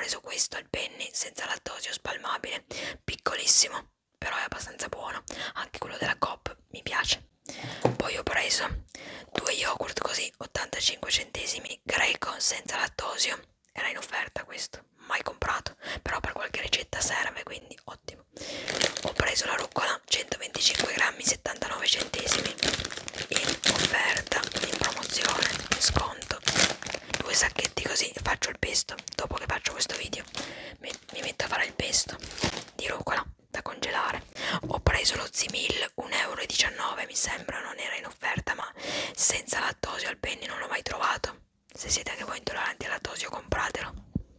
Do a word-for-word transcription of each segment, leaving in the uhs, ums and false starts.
preso questo al Penny senza lattosio spalmabile, piccolissimo, però è abbastanza buono. Anche quello della Coop mi piace. Poi ho preso due yogurt così, ottantacinque centesimi, greco senza lattosio. Era in offerta questo, mai comprato, però per qualche ricetta serve, quindi ottimo. Ho preso la rucola, centoventicinque grammi, settantanove centesimi, in offerta, in promozione, in sconto. Due sacchetti così e faccio il pesto. Dopo che faccio questo video mi, mi metto a fare il pesto di rucola da congelare. Ho preso lo Zimil, un euro e diciannove mi sembra, non era in offerta, ma senza lattosio al Penny non l'ho mai trovato. Se siete anche voi intolleranti al lattosio, compratelo.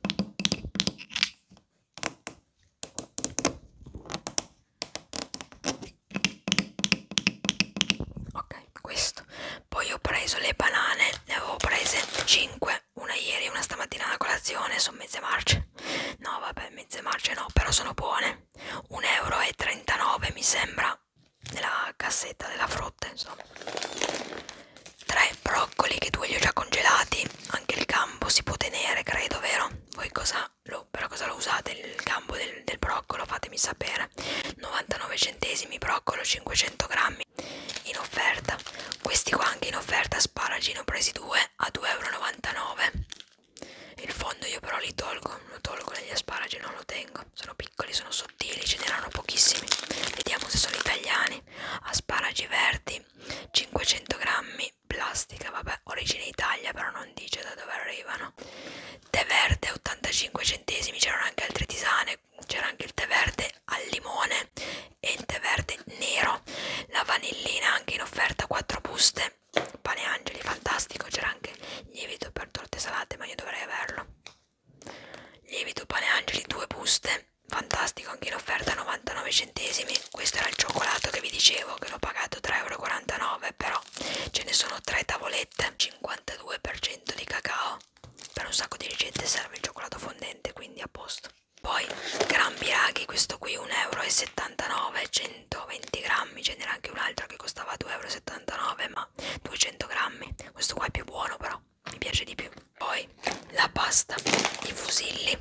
Ok, questo. Poi ho preso le banane, ne avevo prese cinque, una ieri e una stamattina alla colazione, sono mezze marce. No, vabbè, mezze marce no, però sono buone. un euro e trentanove mi sembra, nella cassetta della frutta, insomma. Tre broccoli che due li ho già congelati, anche il gambo si può tenere, credo, vero? Voi cosa lo, però cosa lo usate il gambo del, del broccolo? Fatemi sapere. novantanove centesimi, broccolo cinquecento grammi, in offerta. Questi qua anche in offerta, asparagi, ne ho presi due a due euro e novantanove. Il fondo io però li tolgo, lo tolgo negli asparagi, non lo tengo. Sono piccoli, sono sottili, ce n'erano pochissimi. Vediamo se sono italiani. Asparagi verdi, cinquecento grammi, plastica, vabbè, origine Italia, però non dice da dove arrivano. Tè verde, ottantacinque centesimi, c'erano anche altre tisane, c'era anche il tè verde al limone e il tè verde nero. La vanillina anche in offerta, quattro buste. Pane Angeli, fantastico, c'era anche lievito per torte salate, ma io dovrei averlo. Lievito Pane Angeli, due buste, fantastico, anche in offerta novantanove centesimi. Questo era il cioccolato che vi dicevo, che l'ho pagato tre euro e quarantanove, però ce ne sono tre tavolette, cinquantadue per cento di cacao. Per un sacco di ricette serve il cioccolato fondente, quindi a posto. Poi Gran Biraghi, questo qui un euro e settantanove, centoventi grammi, ce n'era anche un altro che costava due euro e settantanove, ma duecento grammi. Questo qua è più buono, però mi piace di più. Poi la pasta, i fusilli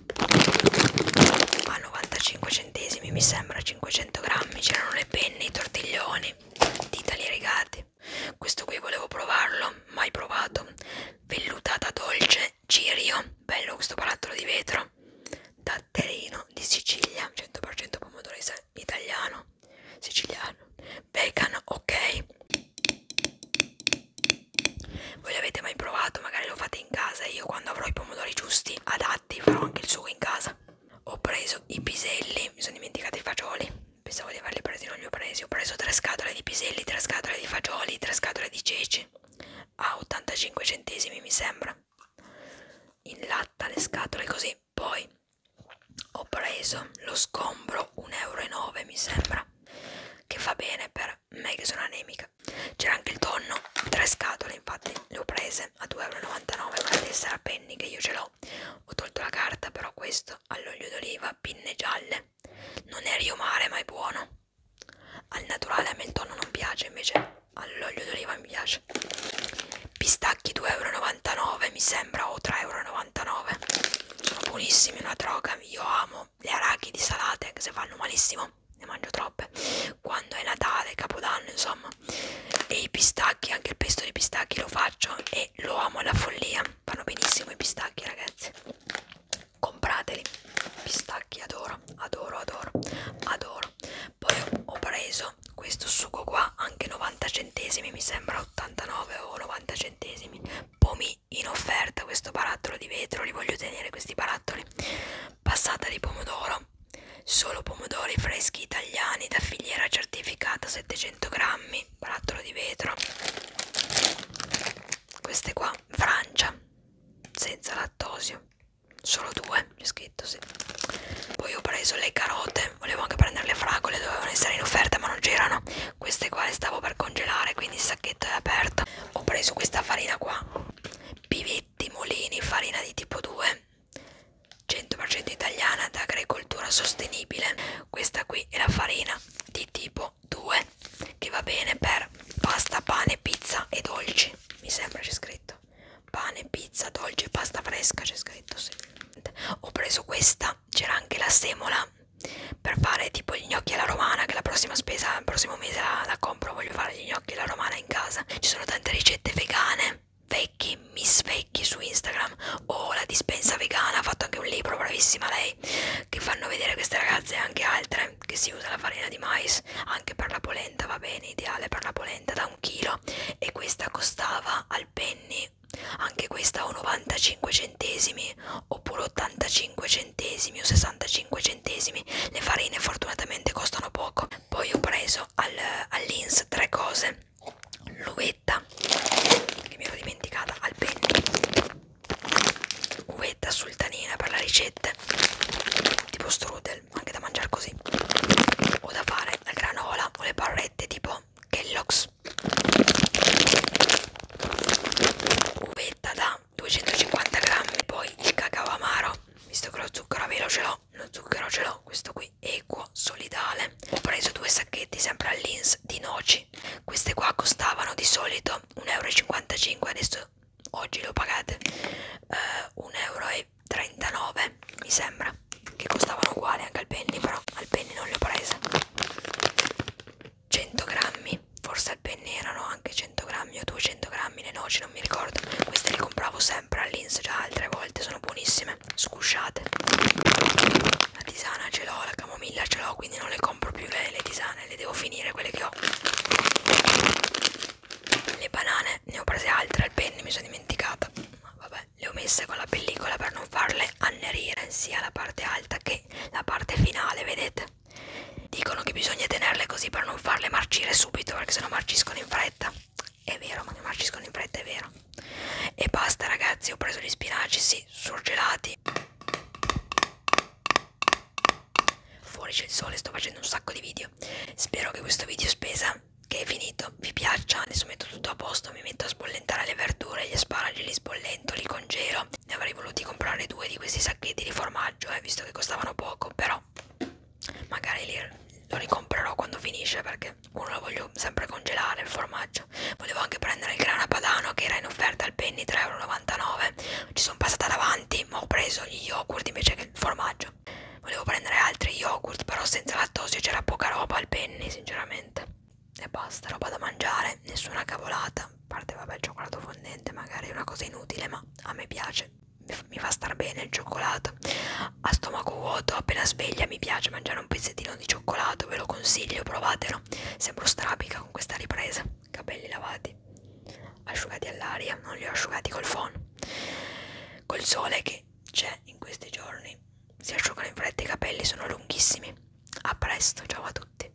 a novantacinque centesimi, mi sembra, cinquecento grammi. C'erano le penne, i tortiglioni di Italia rigati. Questo qui volevo provarlo, mai provato. Vellutata dolce Cirio, bello questo barattolo di vetro. Datterino di Sicilia, cento per cento pomodoro italiano, siciliano. Vegan, ok. Voi l'avete mai provato? Magari lo fate in casa. Io quando avrò i pomodori giusti, adatti, farò anche il sugo in casa. Ho preso i piselli, mi sono dimenticato i fagioli. Pensavo di averli presi, non li ho presi. Ho preso tre scatole di piselli, tre scatole di fagioli, tre scatole di ceci a ottantacinque centesimi, mi sembra. In latta le scatole così. Poi ho preso lo sgombro, un euro e nove mi sembra, che fa bene per me che sono anemica. C'era anche il tonno, tre scatole, infatti le ho prese a due euro e novantanove con la tessera Penny che io ce l'ho. Ho tolto la carta, però questo all'olio d'oliva, pinne gialle, non è Rio Mare ma è buono. Al naturale a me il tonno non piace, invece all'olio d'oliva mi piace. Pistacchi due euro e novantanove mi sembra, o tre euro e novantanove. Sono buonissimi, una droga. Io amo le arachidi salate, anche se fanno malissimo, ne mangio troppe quando è Natale, Capodanno, insomma. E i pistacchi, anche il pesto di pistacchi lo faccio e lo amo alla follia. Fanno benissimo i pistacchi, ragazzi, comprateli. Pistacchi adoro, adoro, adoro, adoro. Poi ho preso questo sugo qua, anche novanta centesimi, mi sembra ottantanove o novanta centesimi. Pomi in offerta, questo barattolo di vetro, li voglio tenere questi barattoli. Passata di pomodoro, solo pomodori freschi italiani da filiera certificata, settecento grammi, barattolo di vetro. Queste qua, Francia, senza lattosio, solo due, c'è scritto, sì. Poi ho preso le carote, volevo anche prendere le fragole, dovevano essere in offerta ma non c'erano. Queste qua le stavo per congelare, quindi il sacchetto è aperto. Ho preso questa farina qua, Pivetti Molini, farina di tipo due, cento per cento italiana, da agricoltura sostenibile. Questa qui è la farina di tipo due, che va bene per pasta, pane, pizza e dolci, mi sembra c'è scritto. Pane, pizza, dolce, pasta fresca, c'è scritto, sì. Ho preso questa, c'era anche la semola per fare tipo gli gnocchi alla romana, che la prossima spesa, il prossimo mese la, la compro, voglio fare gli gnocchi alla romana in casa. Ci sono tante ricette vegane, Vecchi, Miss Vecchi su Instagram, o la dispensa vegana, ha fatto anche un libro, bravissima lei, che fanno vedere queste ragazze e anche altre, che si usa la farina di mais, anche per la polenta, va bene, ideale per la polenta da un chilo, e questa costava al Penny, anche questa o novantacinque centesimi, oppure ottantacinque centesimi o sessantacinque centesimi, le farine fortunatamente costano poco. Poi ho preso al, all'Ins tre cose, l'uvetta, che mi ero dimenticata, al Penny, uvetta sultanina per le ricette, tipo strudel, anche da mangiare così, o da fare la granola o le barrette tipo Kellogg's, uvetta da duecentocinquanta grammi, poi il cacao amaro, visto che lo zucchero a velo ce l'ho, lo zucchero ce l'ho, questo qui equo, solidale. Ho preso due sacchetti sempre all'Ins di noci, queste qua costavano di solito un euro e cinquantacinque, adesso oggi le ho pagate uh, un euro e trentanove, mi sembra, che costavano uguali anche al Penny, però al Penny non le ho prese. cento grammi, forse al Penny erano anche cento grammi o duecento grammi le noci, non mi ricordo. Queste le compravo sempre all'Ins già altre volte, sono buonissime, scusciate. La tisana ce l'ho, la camomilla ce l'ho, quindi non le compro più le, le tisane, le devo finire quelle che ho. Le banane ne ho prese altre al Penny, mi sono dimenticata, ma vabbè, le ho messe con la pellicola per non farle annerire, sia la parte alta che la parte finale, vedete? Dicono che bisogna tenerle così per non farle marcire subito, perché sennò marciscono in fretta. È vero, ma che marciscono in fretta è vero. E basta ragazzi, ho preso gli spinaci, sì, surgelati. Fuori c'è il sole, sto facendo un sacco di video. Spero che questo video spesa, che è finito, vi piaccia. Adesso metto tutto a posto, mi metto a spollentare le verdure, gli asparagi li spollento, li congelo. Ne avrei voluti comprare due di questi sacchetti di formaggio, eh, visto che costavano poco, però magari li lo ricomprerò quando finisce, perché uno lo voglio sempre congelare il formaggio. Volevo anche prendere il grana padano che era in offerta al Penny, tre e novantanove euro. Ci sono passata davanti, ma ho preso gli yogurt invece che il formaggio. Volevo prendere altri yogurt, però senza lattosio, c'era poca roba al Penny sinceramente. E basta, roba da mangiare, nessuna cavolata, a parte vabbè il cioccolato fondente magari è una cosa inutile, ma a me piace, mi fa star bene il cioccolato. A stomaco vuoto, appena sveglia, mi piace mangiare un pezzettino di cioccolato, ve lo consiglio, provatelo. Sembro strabica con questa ripresa. Capelli lavati, asciugati all'aria, non li ho asciugati col phon. Col sole che c'è in questi giorni si asciugano in fretta i capelli, sono lunghissimi. A presto, ciao a tutti.